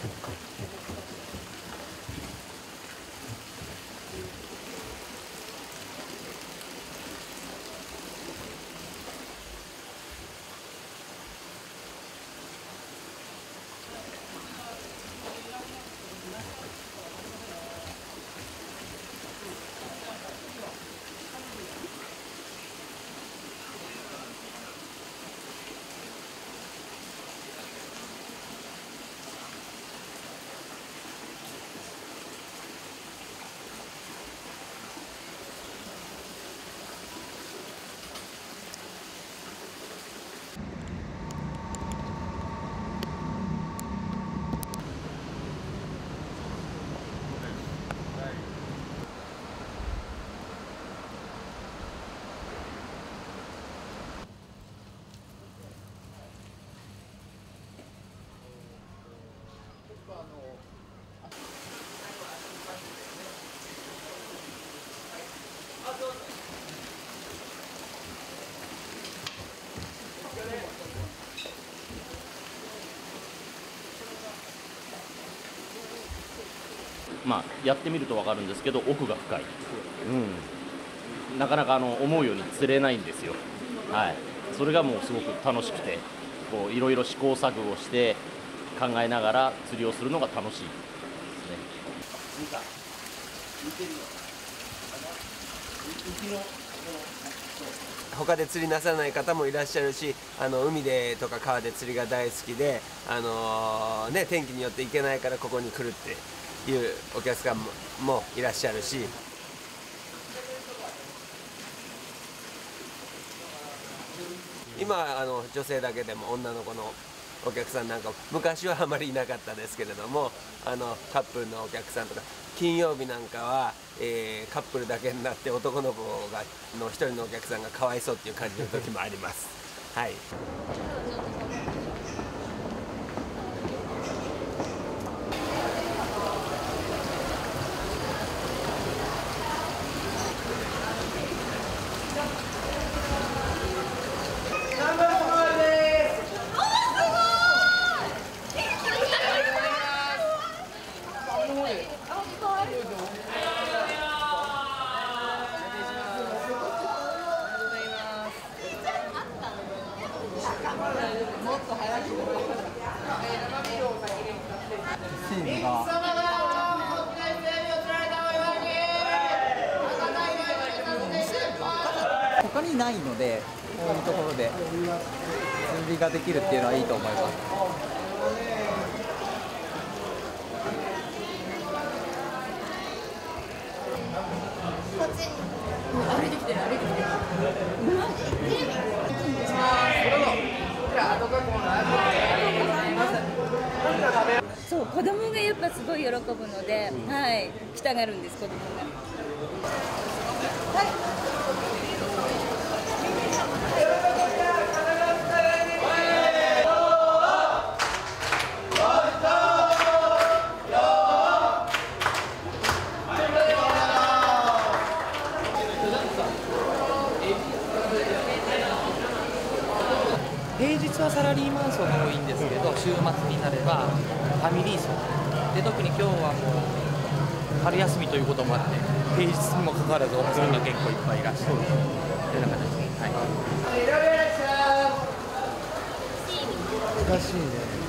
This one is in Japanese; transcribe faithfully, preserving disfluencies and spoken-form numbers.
まあ、やってみると分かるんですけど奥が深い、うん、なかなかあの思うように釣れないんですよ、はい、それがもうすごく楽しくてこういろいろ試行錯誤して考えながら釣りをするのが楽しいですね。 他で釣りなさらない方もいらっしゃるし、あの海でとか川で釣りが大好きで、あのーね、天気によって行けないからここに来るっていうお客さん も, もいらっしゃるし、今あの女性だけでも女の子のお客さんなんか昔はあまりいなかったですけれども、あのカップルのお客さんとか金曜日なんかは、えー、カップルだけになって男の子がの一人のお客さんがかわいそうっていう感じの時もあります。はい。 他にないので、こういうところで釣りができるっていうのはいいと思います。 こっち歩いてきてる歩いてきてる。そう、子供がやっぱすごい喜ぶので、うん、はい、来たがるんです、子供が。はい。 平日はサラリーマン層が多いんですけど、週末になればファミリー層で、特に今日はもう春休みということもあって、平日にもかかわらずお子さんが結構いっぱいいらっしゃるというような形です。はい、難しいね。